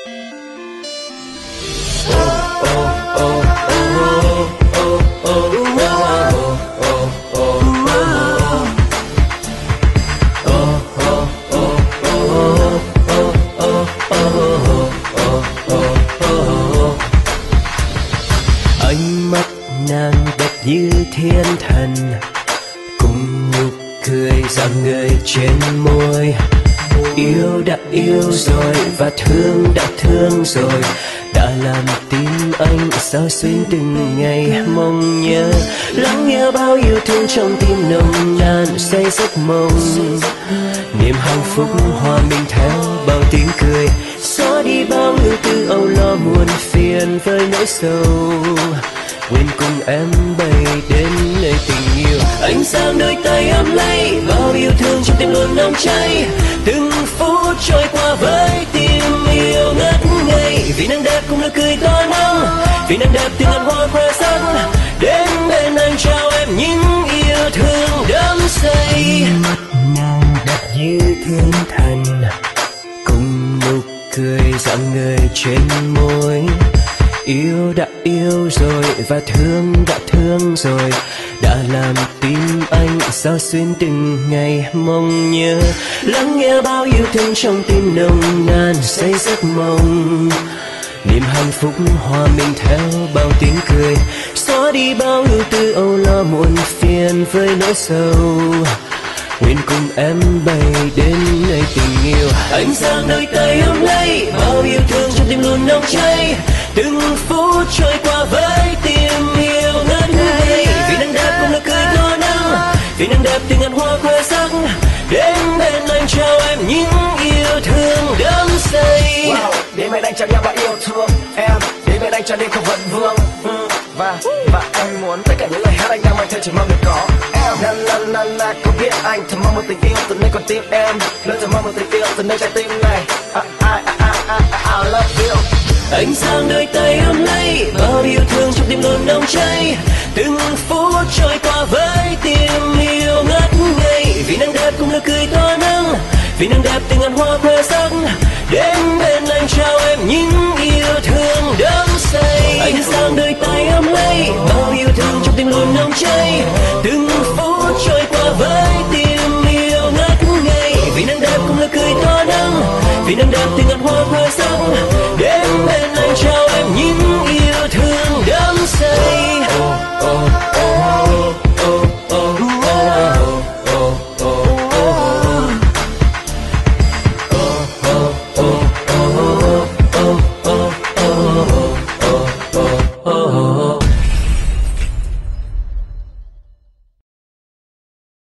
Ánh mắt nàng đẹp như thiên thần, cùng nụ cười rạng ngời trên môi. Yêu đã yêu rồi và thương đã thương rồi, đã làm tim anh sao xuyến từng ngày mong nhớ. Lắng nghe bao yêu thương trong tim nồng nàn say giấc mộng, niềm hạnh phúc hòa mình theo bao tiếng cười, xóa đi bao ưu tư âu lo muôn phiền với nỗi sầu. Quên cùng em bay đến nơi tình yêu, ánh sáng đôi tay ấm lấy bao yêu thương trong tim luôn nóng cháy. Từng phút trôi qua với tim yêu ngất ngây, vì nàng đẹp cùng nụ cười tỏa nắng, vì nàng đẹp từng ngàn hoa khoe sắc. Đến bên anh trao em những yêu thương đắm say. Mắt nàng đẹp như thiên thần, cùng nụ cười rạng ngời trên môi. Yêu đã yêu rồi và thương đã thương rồi, đã làm tim anh sao xuyến từng ngày mong nhớ. Lắng nghe bao yêu thương trong tim nồng nàn say giấc mộng, niềm hạnh phúc hòa mình theo bao tiếng cười, xóa đi bao ưu tư âu lo muộn phiền với nỗi sầu. Nguyện cùng em bay đến nơi tình yêu, ánh sáng đôi tay ấm lấy bao yêu thương trong tim luôn nóng cháy. Từng phút trôi qua với tim yêu ngất ngây, vì nàng đẹp cùng nụ cười tỏa nắng, vì nàng đẹp từng ngàn hoa khoe sắc. Đến bên anh trao em những yêu thương đắm say. Wow, đến bên anh trao nhau bao yêu thương em, đến bên anh cho đêm không vẫn vương. Và anh muốn tất cả những lời hát anh đang mang theo chỉ mong được có em. La la có biết anh thầm mong một tình yêu từ nơi con tim em, luôn thầm mong một tình yêu từ nơi trái tim này. I love you. Ánh sáng đôi tay ấm lấy bao yêu thương trong tim luôn nóng cháy. Từng phút trôi qua với tim yêu ngất ngây, vì nàng đẹp cùng nụ cười tỏa nắng, vì nàng đẹp từng ngàn hoa khoe sắc. Đến bên